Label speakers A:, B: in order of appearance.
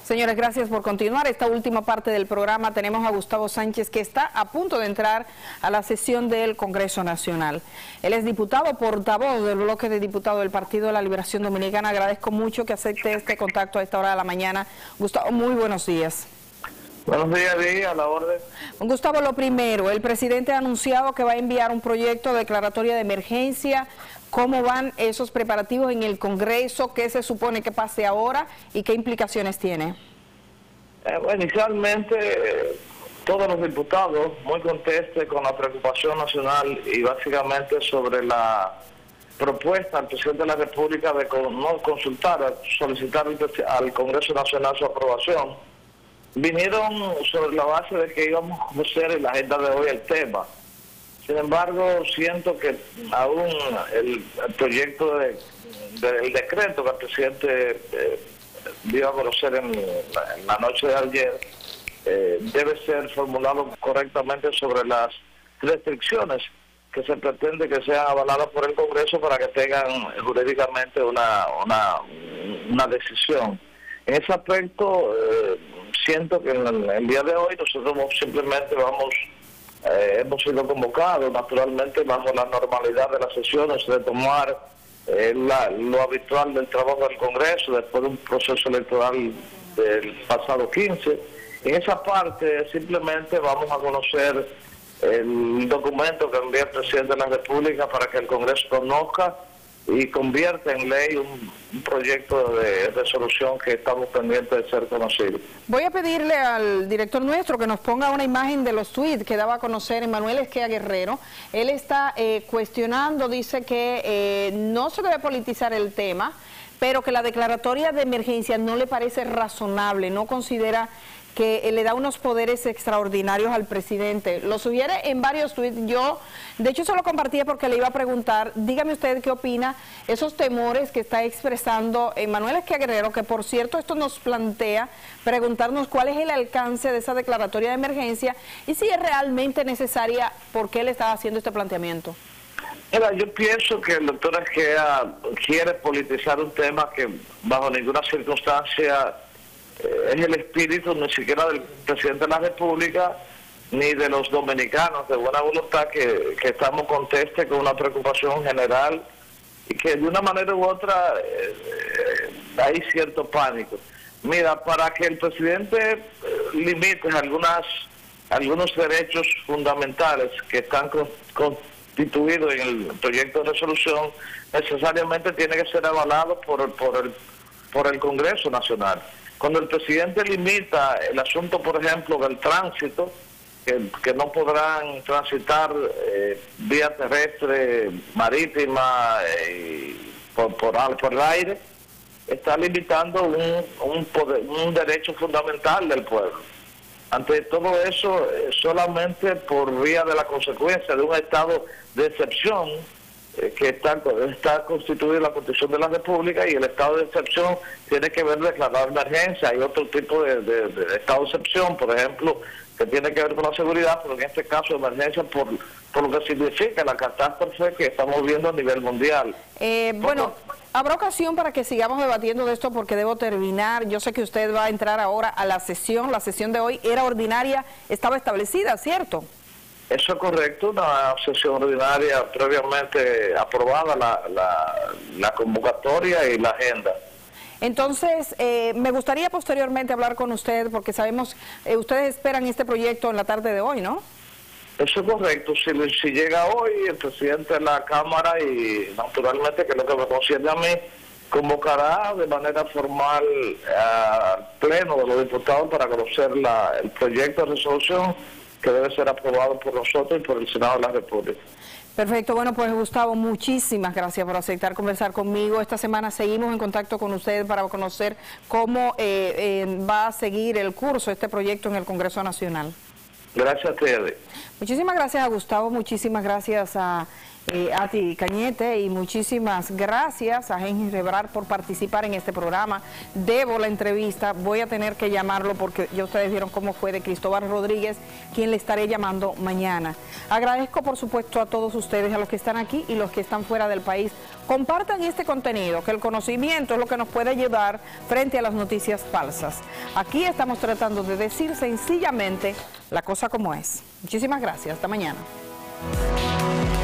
A: Señores, gracias por continuar. Esta última parte del programa tenemos a Gustavo Sánchez, que está a punto de entrar a la sesión del Congreso Nacional. Él es diputado, portavoz del bloque de diputados del Partido de la Liberación Dominicana. Agradezco mucho que acepte este contacto a esta hora de la mañana. Gustavo, muy buenos días.
B: Buenos días, a la orden.
A: Gustavo, lo primero, el presidente ha anunciado que va a enviar un proyecto de declaratoria de emergencia. ¿Cómo van esos preparativos en el Congreso? ¿Qué se supone que pase ahora y qué implicaciones tiene?
B: Bueno, inicialmente todos los diputados muy contentos con la preocupación nacional y básicamente sobre la propuesta al presidente de la República de no consultar, solicitar al Congreso Nacional su aprobación. Vinieron sobre la base de que íbamos a conocer en la agenda de hoy el tema. Sin embargo, siento que aún el proyecto del decreto que el presidente dio a conocer en la noche de ayer debe ser formulado correctamente sobre las restricciones que se pretende que sean avaladas por el Congreso para que tengan jurídicamente una decisión. En ese aspecto, siento que en el día de hoy nosotros simplemente hemos sido convocados naturalmente bajo la normalidad de las sesiones de tomar lo habitual del trabajo del Congreso después de un proceso electoral del pasado 15. En esa parte simplemente vamos a conocer el documento que envía el presidente de la República para que el Congreso conozca y convierta en ley un proyecto de resolución que estamos pendientes de ser conocido.
A: Voy a pedirle al director nuestro que nos ponga una imagen de los tweets que daba a conocer Emmanuel Esquea Guerrero. Él está cuestionando, dice que no se debe politizar el tema, pero que la declaratoria de emergencia no le parece razonable, no considera que le da unos poderes extraordinarios al presidente. Lo sugiere en varios tweets. Yo, de hecho, se lo compartía porque le iba a preguntar, dígame usted qué opina, esos temores que está expresando Emmanuel Esquea Guerrero, que por cierto esto nos plantea preguntarnos cuál es el alcance de esa declaratoria de emergencia y si es realmente necesaria, por qué él está haciendo este planteamiento.
B: Mira, yo pienso que el doctor Esquea quiere politizar un tema que bajo ninguna circunstancia es el espíritu ni siquiera del presidente de la República ni de los dominicanos de buena voluntad que estamos contentos con una preocupación general y que de una manera u otra hay cierto pánico. Mira, para que el presidente limite algunos derechos fundamentales que están constituidos en el proyecto de resolución, necesariamente tiene que ser avalado por el Congreso Nacional. Cuando el presidente limita el asunto, por ejemplo, del tránsito, que no podrán transitar vía terrestre, marítima, por el aire, está limitando un derecho fundamental del pueblo. Ante todo eso, solamente por vía de la consecuencia de un estado de excepción, que está constituida en la Constitución de la República, y el estado de excepción tiene que ver declarar emergencia. Hay otro tipo de estado de excepción, por ejemplo, que tiene que ver con la seguridad, pero en este caso emergencia por lo que significa la catástrofe que estamos viendo a nivel mundial.
A: Bueno, habrá ocasión para que sigamos debatiendo de esto porque debo terminar. Yo sé que usted va a entrar ahora a la sesión de hoy era ordinaria, estaba establecida, ¿cierto?
B: Eso es correcto, una sesión ordinaria previamente aprobada, la convocatoria y la agenda.
A: Entonces, me gustaría posteriormente hablar con usted, porque sabemos, ustedes esperan este proyecto en la tarde de hoy, ¿no?
B: Eso es correcto. Si llega hoy, el presidente de la Cámara, y naturalmente, que es lo que me concierne a mí, convocará de manera formal al Pleno de los Diputados para conocer el proyecto de resolución que debe ser aprobado por nosotros y por el Senado de la República.
A: Perfecto. Bueno, pues Gustavo, muchísimas gracias por aceptar conversar conmigo. Esta semana seguimos en contacto con usted para conocer cómo va a seguir el curso este proyecto en el Congreso Nacional.
B: Gracias a ustedes.
A: Muchísimas gracias a Gustavo, muchísimas gracias a ti, Cañete, y muchísimas gracias a Henry Rebrar por participar en este programa. Debo la entrevista, voy a tener que llamarlo porque ya ustedes vieron cómo fue de Cristóbal Rodríguez, quien le estaré llamando mañana. Agradezco, por supuesto, a todos ustedes, a los que están aquí y los que están fuera del país. Compartan este contenido, que el conocimiento es lo que nos puede ayudar frente a las noticias falsas. Aquí estamos tratando de decir sencillamente la cosa como es. Muchísimas gracias, hasta mañana.